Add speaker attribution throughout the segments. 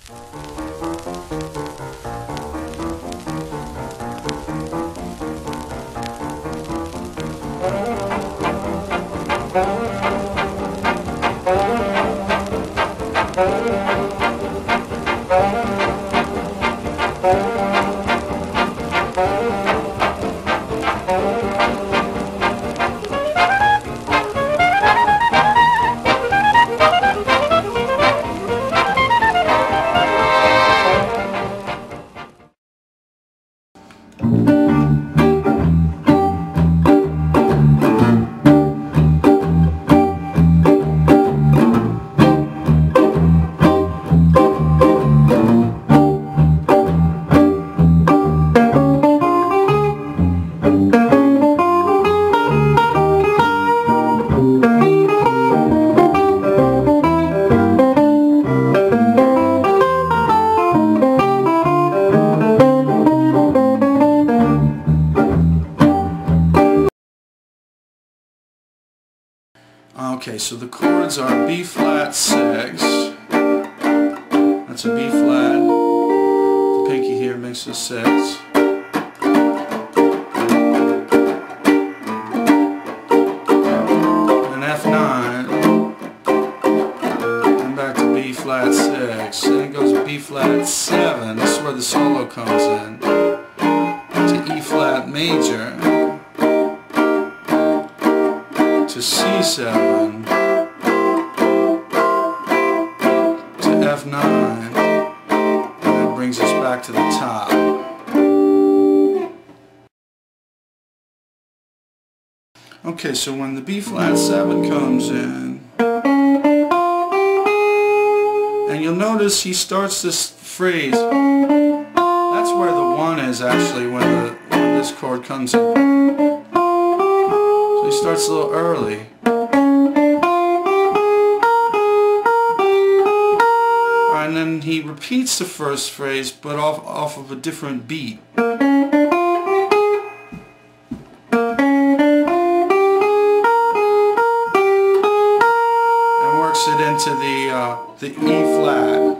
Speaker 1: Okay, so the chords are B flat 6, that's a B flat, the pinky here makes a 6, and F9, and back to B flat 6, then it goes to B flat 7, this is where the solo comes in, to E flat major, to C7, to F9, and that brings us back to the top. Okay, so when the B flat 7 comes in, and you'll notice he starts this phrase, that's where the 1 is actually when this chord comes in. So he starts a little early. And then he repeats the first phrase, but off of a different beat. And works it into the E flat.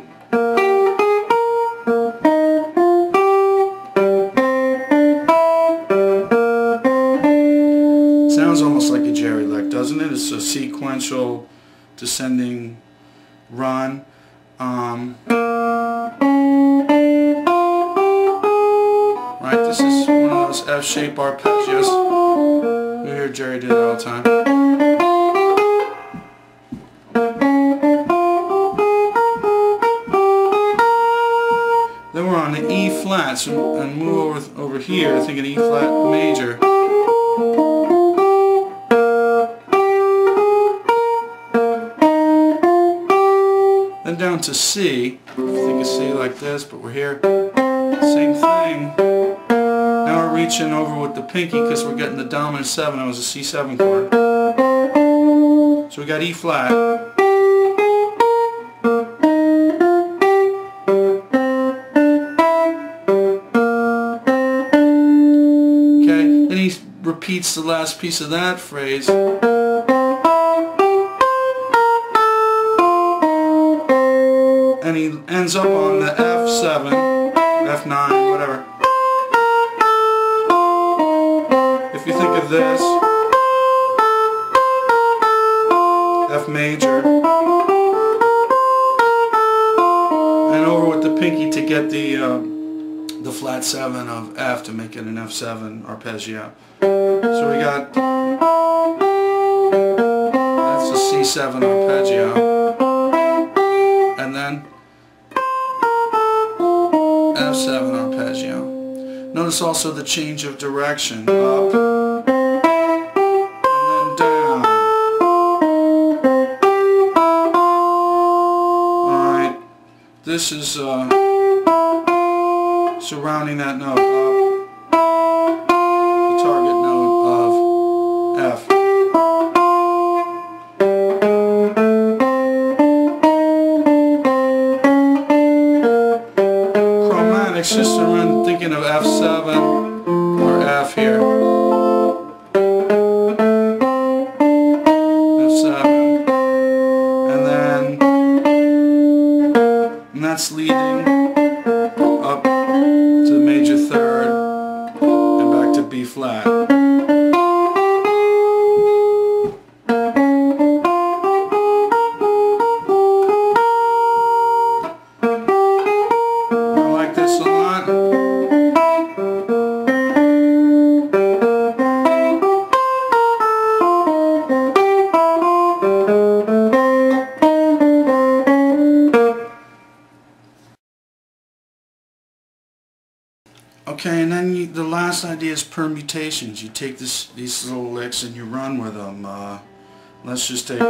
Speaker 1: Sounds almost like a Jerry lick, doesn't it? It's a sequential descending run. Right, this is one of those F-shape arpeggios. We hear Jerry do that all the time. Then we're on the E flats and move over here, thinking E flat major. Then down to C. Think of C like this, but we're here. Same thing. Now we're reaching over with the pinky because we're getting the dominant 7. It was a C7 chord. So we got E flat. Okay, then he repeats the last piece of that phrase. And he ends up on the F7, F9, whatever. If you think of this, F major, and over with the pinky to get the flat 7 of F to make it an F7 arpeggio. So we got, that's a C7 arpeggio, and then F7 arpeggio. Notice also the change of direction, up and then down. Alright, this is surrounding that note, up, the target note of F. Chromatics, just around thinking of F7 or F here. F7. And then that's leading up to the major third and back to B flat. I like this a lot. Okay, and then the last idea is permutations. You take these little licks and you run with them. Let's just take...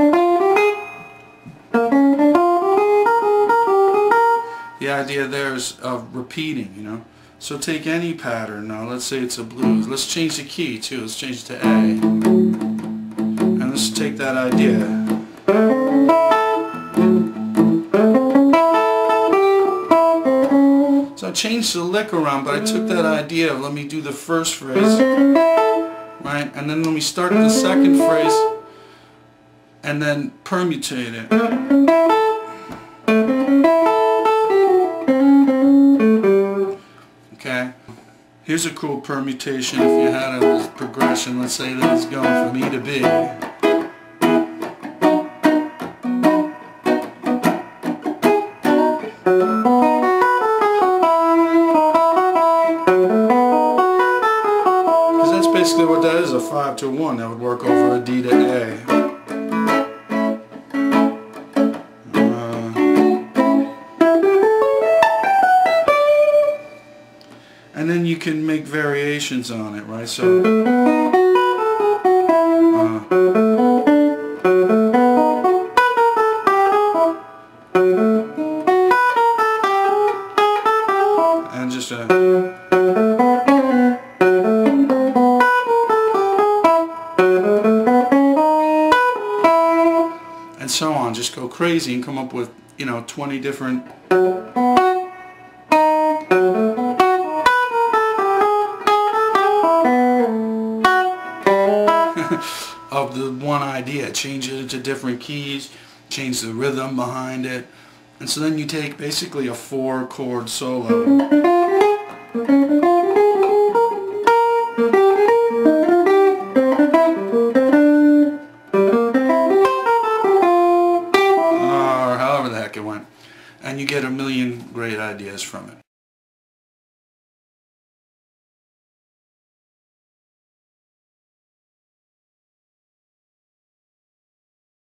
Speaker 1: The idea there is of repeating, you know. So take any pattern now. Let's say it's a blues. Let's change the key too. Let's change it to A. And let's take that idea. So I changed the lick around, but I took that idea of let me do the first phrase, right, and then let me start the second phrase and then permutate it. Okay, here's a cool permutation if you had a progression. Let's say that it's going from E to B. Basically what that is, a 5 to a 1, that would work over a D to A. And then you can make variations on it, right? So and just and so on. Just go crazy and come up with, you know, 20 different of the one idea. Change it into different keys, change the rhythm behind it, and so then you take basically a 4-chord solo. And you get a million great ideas from it.